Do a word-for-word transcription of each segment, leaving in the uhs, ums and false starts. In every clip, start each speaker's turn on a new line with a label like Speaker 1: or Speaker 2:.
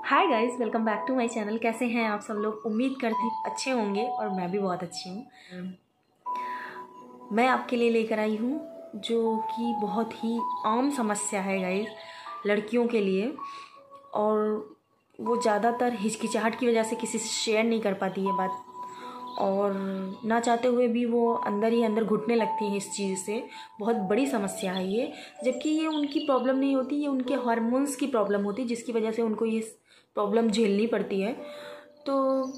Speaker 1: Hi guys, welcome back to my channel. कैसे हैं आप सब लोग? उम्मीद करती अच्छे होंगे और मैं भी बहुत अच्छी हूँ। मैं आपके लिए लेकर आई हूँ जो कि बहुत ही आम समस्या है गाइस लड़कियों के लिए, और वो ज़्यादातर हिचकिचाहट की वजह से किसी से शेयर नहीं कर पाती है बात, और ना चाहते हुए भी वो अंदर ही अंदर घुटने लगती हैं इस चीज़ से। बहुत बड़ी समस्या है ये, जबकि ये उनकी प्रॉब्लम नहीं होती, ये उनके हार्मोन्स की प्रॉब्लम होती है जिसकी वजह से उनको ये प्रॉब्लम झेलनी पड़ती है। तो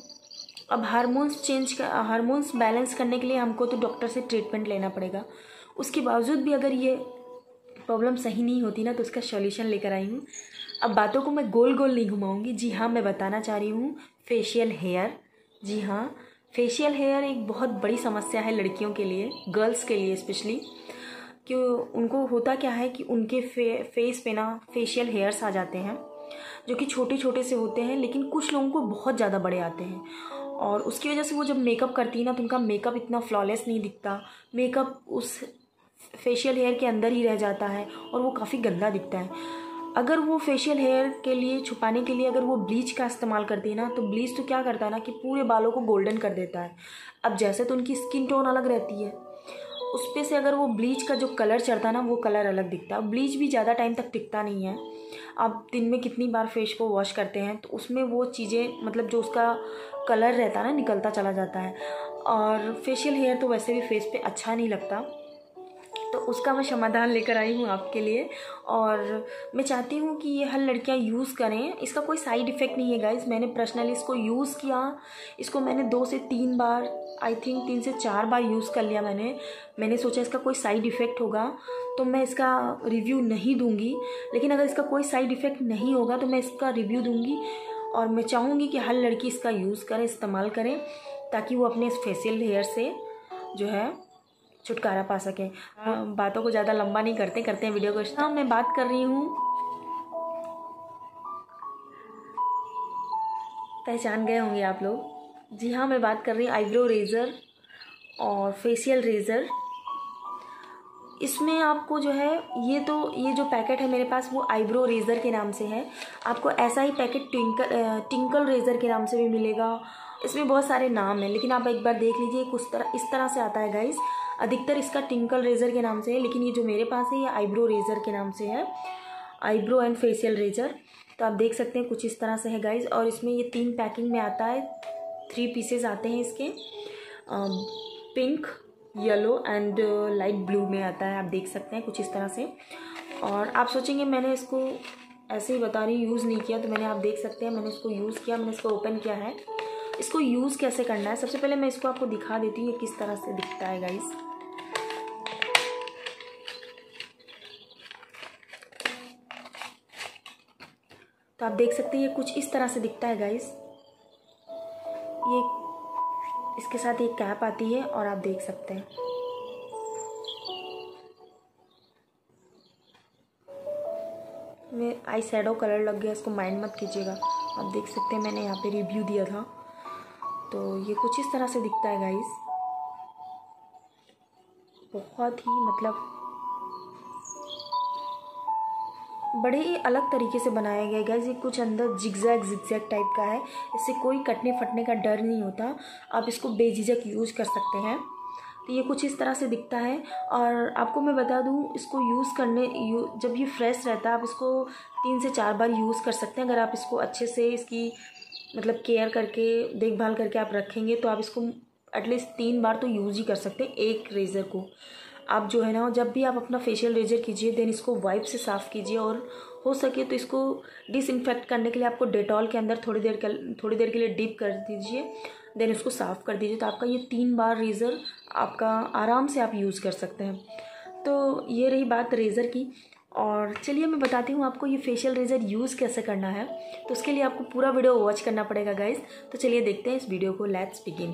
Speaker 1: अब हार्मोन्स चेंज का हार्मोन्स बैलेंस करने के लिए हमको तो डॉक्टर से ट्रीटमेंट लेना पड़ेगा। उसके बावजूद भी अगर ये प्रॉब्लम सही नहीं होती ना, तो उसका सॉल्यूशन लेकर आई हूँ। अब बातों को मैं गोल गोल नहीं घुमाऊंगी। जी हाँ, मैं बताना चाह रही हूँ फेशियल हेयर। जी हाँ, फेशियल हेयर एक बहुत बड़ी समस्या है लड़कियों के लिए, गर्ल्स के लिए स्पेशली। कि उनको होता क्या है कि उनके फे, फेस पे ना फेशियल हेयर्स आ जाते हैं जो कि छोटे छोटे से होते हैं, लेकिन कुछ लोगों को बहुत ज़्यादा बड़े आते हैं। और उसकी वजह से वो जब मेकअप करती है ना, तो उनका मेकअप इतना फ्लॉलेस नहीं दिखता। मेकअप उस फेशियल हेयर के अंदर ही रह जाता है और वो काफ़ी गंदा दिखता है। अगर वो फेशियल हेयर के लिए छुपाने के लिए अगर वो ब्लीच का इस्तेमाल करती है ना, तो ब्लीच तो क्या करता है ना कि पूरे बालों को गोल्डन कर देता है। अब जैसे तो उनकी स्किन टोन अलग रहती है, उस पे से अगर वो ब्लीच का जो कलर चढ़ता है ना, वो कलर अलग दिखता है। ब्लीच भी ज़्यादा टाइम तक टिकता नहीं है। आप दिन में कितनी बार फेस को वॉश करते हैं तो उसमें वो चीज़ें, मतलब जो उसका कलर रहता है ना, निकलता चला जाता है। और फेशियल हेयर तो वैसे भी फेस पे अच्छा नहीं लगता, तो उसका मैं समाधान लेकर आई हूँ आपके लिए। और मैं चाहती हूँ कि ये हर लड़कियाँ यूज़ करें। इसका कोई साइड इफ़ेक्ट नहीं है गाइस। मैंने पर्सनली इसको यूज़ किया, इसको मैंने दो से तीन बार, आई थिंक तीन से चार बार यूज़ कर लिया मैंने मैंने सोचा इसका कोई साइड इफ़ेक्ट होगा तो मैं इसका रिव्यू नहीं दूँगी, लेकिन अगर इसका कोई साइड इफ़ेक्ट नहीं होगा तो मैं इसका रिव्यू दूँगी। और मैं चाहूँगी कि हर लड़की इसका यूज़ करें, इस्तेमाल करें, ताकि वो अपने इस फेशियल हेयर से जो है छुटकारा पा सकें। बातों को ज़्यादा लंबा नहीं करते करते हैं वीडियो को। हाँ, मैं बात कर रही हूँ, पहचान गए होंगे आप लोग। जी हाँ, मैं बात कर रही हूँ आईब्रो रेज़र और फेशियल रेज़र। इसमें आपको जो है, ये तो ये जो पैकेट है मेरे पास वो आईब्रो रेज़र के नाम से है। आपको ऐसा ही पैकेट ट्विंकल टिंकल रेज़र के नाम से भी मिलेगा। इसमें बहुत सारे नाम हैं, लेकिन आप एक बार देख लीजिए, कुछ तरह इस तरह से आता है गाइस। अधिकतर इसका टिंकल रेज़र के नाम से है, लेकिन ये जो मेरे पास है ये आईब्रो रेज़र के नाम से है, आईब्रो एंड फेशियल रेज़र। तो आप देख सकते हैं कुछ इस तरह से है गाइस। और इसमें ये तीन पैकिंग में आता है, थ्री पीसेस आते हैं इसके, pink, yellow and light blue में आता है। आप देख सकते हैं कुछ इस तरह से। और आप सोचेंगे मैंने इसको ऐसे ही बता रही, यूज़ नहीं किया, तो मैंने, आप देख सकते हैं मैंने इसको यूज़ किया, मैंने इसको ओपन किया है। इसको यूज़ कैसे करना है, सबसे पहले मैं इसको आपको दिखा देती हूँ ये किस तरह से दिखता है गाइस। तो आप देख सकते हैं ये कुछ इस तरह से दिखता है गाइस। ये इसके साथ एक कैप आती है और आप देख सकते हैं। मैं आई शैडो कलर लग गया, इसको माइंड मत कीजिएगा। आप देख सकते हैं मैंने यहाँ पे रिव्यू दिया था, तो ये कुछ इस तरह से दिखता है गाइस। बहुत ही मतलब बड़े ही अलग तरीके से बनाया गया है गाइस। ये कुछ अंदर जिगजैग जिगजैग टाइप का है, इससे कोई कटने फटने का डर नहीं होता। आप इसको बेझिझक यूज़ कर सकते हैं। तो ये कुछ इस तरह से दिखता है। और आपको मैं बता दूं, इसको यूज़ करने यू, जब ये फ्रेश रहता है आप इसको तीन से चार बार यूज़ कर सकते हैं। अगर आप इसको अच्छे से इसकी मतलब केयर करके, देखभाल करके आप रखेंगे, तो आप इसको एटलीस्ट तीन बार तो यूज़ ही कर सकते हैं एक रेज़र को। आप जो है ना, जब भी आप अपना फेशियल रेजर कीजिए, देन इसको वाइप से साफ़ कीजिए, और हो सके तो इसको डिसइंफेक्ट करने के लिए आपको डेटॉल के अंदर थोड़ी देर के थोड़ी देर के लिए डिप कर दीजिए, देन इसको साफ़ कर दीजिए। तो आपका ये तीन बार रेज़र आपका आराम से आप यूज़ कर सकते हैं। तो ये रही बात रेज़र की। और चलिए मैं बताती हूँ आपको ये फेशियल रेज़र यूज़ कैसे करना है। तो उसके लिए आपको पूरा वीडियो वॉच करना पड़ेगा गाइस। तो चलिए देखते हैं इस वीडियो को, लेट्स बिगिन।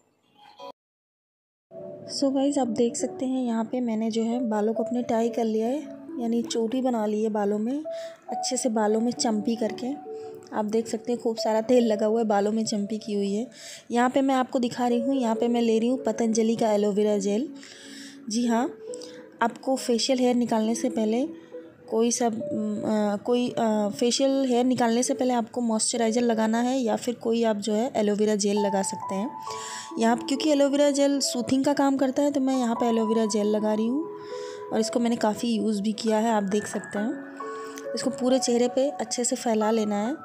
Speaker 2: सो गाइज़, आप देख सकते हैं यहाँ पे मैंने जो है बालों को अपने टाई कर लिया है, यानी चोटी बना ली है बालों में, अच्छे से बालों में चम्पी करके। आप देख सकते हैं खूब सारा तेल लगा हुआ है, बालों में चम्पी की हुई है। यहाँ पे मैं आपको दिखा रही हूँ, यहाँ पे मैं ले रही हूँ पतंजलि का एलोवेरा जेल। जी हाँ, आपको फेशियल हेयर निकालने से पहले कोई सब आ, कोई फेशियल हेयर निकालने से पहले आपको मॉइस्चराइज़र लगाना है या फिर कोई आप जो है एलोवेरा जेल लगा सकते हैं। यहाँ क्योंकि एलोवेरा जेल सूथिंग का काम करता है तो मैं यहाँ पे एलोवेरा जेल लगा रही हूँ और इसको मैंने काफ़ी यूज़ भी किया है, आप देख सकते हैं। इसको पूरे चेहरे पे अच्छे से फैला लेना है।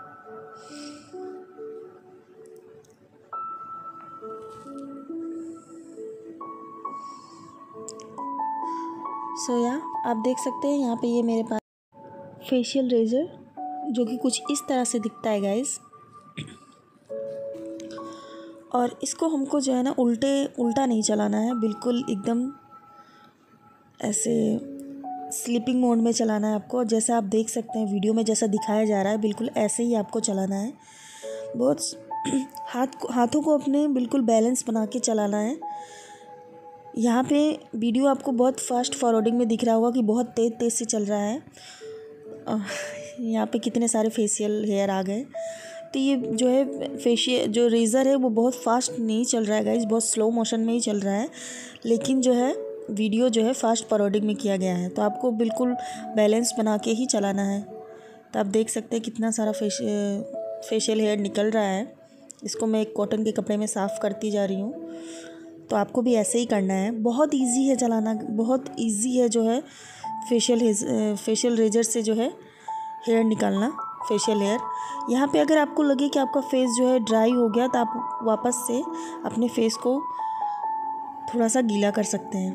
Speaker 2: सो so, या आप देख सकते हैं यहाँ पे ये मेरे पास फेशियल रेज़र जो कि कुछ इस तरह से दिखता है गाइस। और इसको हमको जो है ना उल्टे उल्टा नहीं चलाना है, बिल्कुल एकदम ऐसे स्लीपिंग मोड में चलाना है आपको। जैसा आप देख सकते हैं वीडियो में जैसा दिखाया जा रहा है बिल्कुल ऐसे ही आपको चलाना है। बहुत हाथ हाथों को अपने बिल्कुल बैलेंस बना के चलाना है। यहाँ पे वीडियो आपको बहुत फास्ट फॉरवर्डिंग में दिख रहा होगा कि बहुत तेज़ तेज़ से चल रहा है। यहाँ पे कितने सारे फेशियल हेयर आ गए। तो ये जो है फेशियल जो रेज़र है वो बहुत फास्ट नहीं चल रहा है गाइस, बहुत स्लो मोशन में ही चल रहा है, लेकिन जो है वीडियो जो है फास्ट फॉरवर्डिंग में किया गया है। तो आपको बिल्कुल बैलेंस बना के ही चलाना है। तो आप देख सकते हैं कितना सारा फेश फेशियल हेयर निकल रहा है। इसको मैं एक कॉटन के कपड़े में साफ़ करती जा रही हूँ। तो आपको भी ऐसे ही करना है। बहुत इजी है चलाना, बहुत इजी है जो है फेशियल फेशियल रेजर से जो है हेयर निकालना, फेशियल हेयर। यहाँ पे अगर आपको लगे कि आपका फेस जो है ड्राई हो गया तो आप वापस से अपने फेस को थोड़ा सा गीला कर सकते हैं।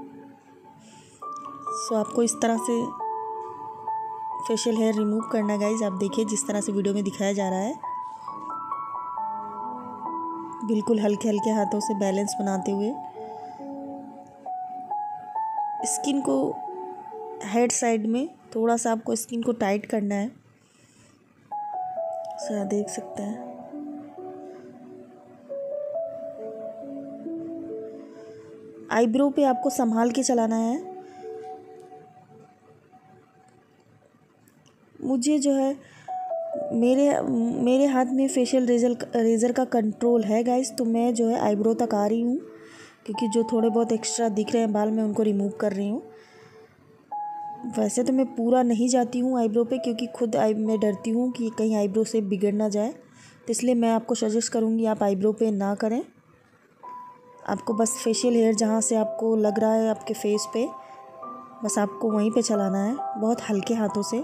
Speaker 2: सो आपको इस तरह से फेशियल हेयर रिमूव करना है गाइज। आप देखिए जिस तरह से वीडियो में दिखाया जा रहा है, बिल्कुल हल्के हल्के हाथों से बैलेंस बनाते हुए स्किन को हेड साइड में थोड़ा सा आपको स्किन को टाइट करना है। सो आप देख सकते हैं आईब्रो पे आपको संभाल के चलाना है। मुझे जो है मेरे मेरे हाथ में फेशियल रेजर रेज़र का कंट्रोल है गाइस, तो मैं जो है आईब्रो तक आ रही हूँ, क्योंकि जो थोड़े बहुत एक्स्ट्रा दिख रहे हैं बाल मैं उनको रिमूव कर रही हूँ। वैसे तो मैं पूरा नहीं जाती हूँ आईब्रो पे, क्योंकि खुद आई मैं डरती हूँ कि कहीं आईब्रो से बिगड़ ना जाए, तो इसलिए मैं आपको सजेस्ट करूँगी आप आईब्रो पे ना करें। आपको बस फेशियल हेयर जहाँ से आपको लग रहा है आपके फेस पे, बस आपको वहीं पे चलाना है बहुत हल्के हाथों से।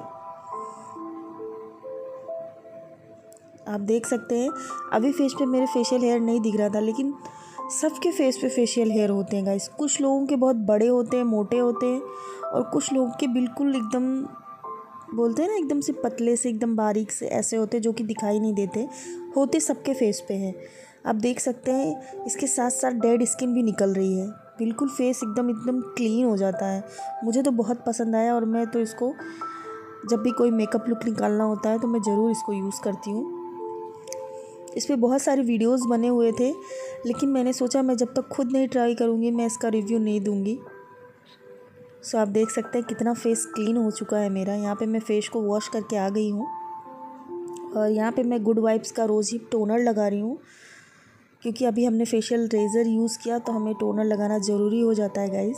Speaker 2: आप देख सकते हैं अभी फेस पे मेरे फेशियल हेयर नहीं दिख रहा था, लेकिन सबके फेस पे फेशियल हेयर होते हैं गाइस। कुछ लोगों के बहुत बड़े होते हैं, मोटे होते हैं, और कुछ लोगों के बिल्कुल एकदम बोलते हैं ना एकदम से पतले से एकदम बारीक से ऐसे होते हैं जो कि दिखाई नहीं देते। होते सबके फेस पे हैं। आप देख सकते हैं इसके साथ साथ डेड स्किन भी निकल रही है, बिल्कुल फेस एकदम एकदम क्लीन हो जाता है। मुझे तो बहुत पसंद आया और मैं तो इसको जब भी कोई मेकअप लुक निकालना होता है तो मैं ज़रूर इसको यूज़ करती हूँ। इस पर बहुत सारे वीडियोस बने हुए थे, लेकिन मैंने सोचा मैं जब तक खुद नहीं ट्राई करूँगी मैं इसका रिव्यू नहीं दूँगी। सो आप देख सकते हैं कितना फेस क्लीन हो चुका है मेरा। यहाँ पे मैं फेस को वॉश करके आ गई हूँ और यहाँ पे मैं गुड वाइब्स का रोज़ हिप टोनर लगा रही हूँ, क्योंकि अभी हमने फेशियल रेज़र यूज़ किया तो हमें टोनर लगाना ज़रूरी हो जाता है गाइस।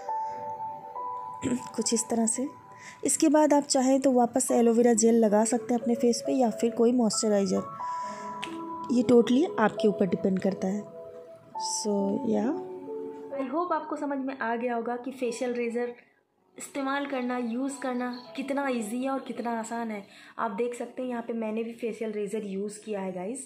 Speaker 2: कुछ इस तरह से। इसके बाद आप चाहें तो वापस से एलोवेरा जेल लगा सकते हैं अपने फेस पे, या फिर कोई मॉइस्चराइज़र, ये टोटली आपके ऊपर डिपेंड करता है। सो या
Speaker 1: आई होप आपको समझ में आ गया होगा कि फेशियल रेज़र इस्तेमाल करना, यूज़ करना कितना इजी है और कितना आसान है। आप देख सकते हैं यहाँ पे मैंने भी फेशियल रेज़र यूज़ किया है गाइस।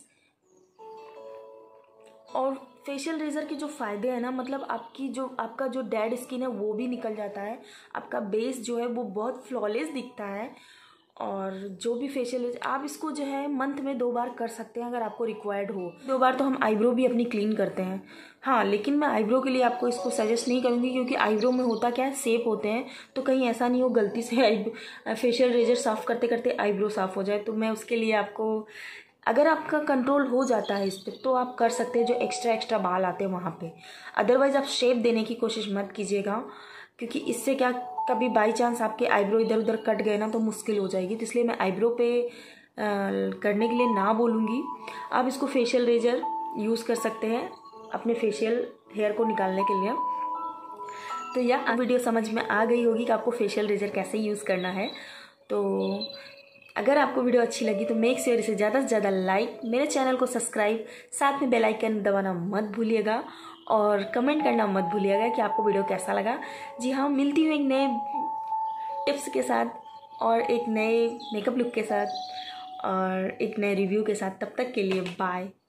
Speaker 1: और फेशियल रेज़र के जो फ़ायदे हैं ना, मतलब आपकी जो आपका जो डेड स्किन है वो भी निकल जाता है, आपका बेस जो है वो बहुत फ्लॉलेस दिखता है। और जो भी फेशियल आप इसको जो है मंथ में दो बार कर सकते हैं अगर आपको रिक्वायर्ड हो। दो बार तो हम आईब्रो भी अपनी क्लीन करते हैं, हाँ, लेकिन मैं आईब्रो के लिए आपको इसको सजेस्ट नहीं करूँगी, क्योंकि आईब्रो में होता क्या है सेप होते हैं, तो कहीं ऐसा नहीं हो गलती से आईब्रो फेशियल रेजर साफ़ करते करते आईब्रो साफ़ हो जाए। तो मैं उसके लिए आपको, अगर आपका कंट्रोल हो जाता है इस पर तो आप कर सकते हैं जो एक्स्ट्रा एक्स्ट्रा बाल आते हैं वहाँ पे। अदरवाइज़ आप शेप देने की कोशिश मत कीजिएगा, क्योंकि इससे क्या कभी बाई चांस आपके आईब्रो इधर उधर कट गए ना तो मुश्किल हो जाएगी। तो इसलिए मैं आईब्रो पे आ, करने के लिए ना बोलूँगी। आप इसको फेशियल रेजर यूज़ कर सकते हैं अपने फेशियल हेयर को निकालने के लिए। तो यह वीडियो समझ में आ गई होगी कि आपको फेशियल रेजर कैसे यूज़ करना है। तो अगर आपको वीडियो अच्छी लगी तो मेक श्योर इसे ज़्यादा से ज़्यादा लाइक, मेरे चैनल को सब्सक्राइब, साथ में बेल आइकन दबाना मत भूलिएगा और कमेंट करना मत भूलिएगा कि आपको वीडियो कैसा लगा। जी हाँ, मिलती हूँ एक नए टिप्स के साथ और एक नए मेकअप लुक के साथ और एक नए रिव्यू के साथ। तब तक के लिए बाय।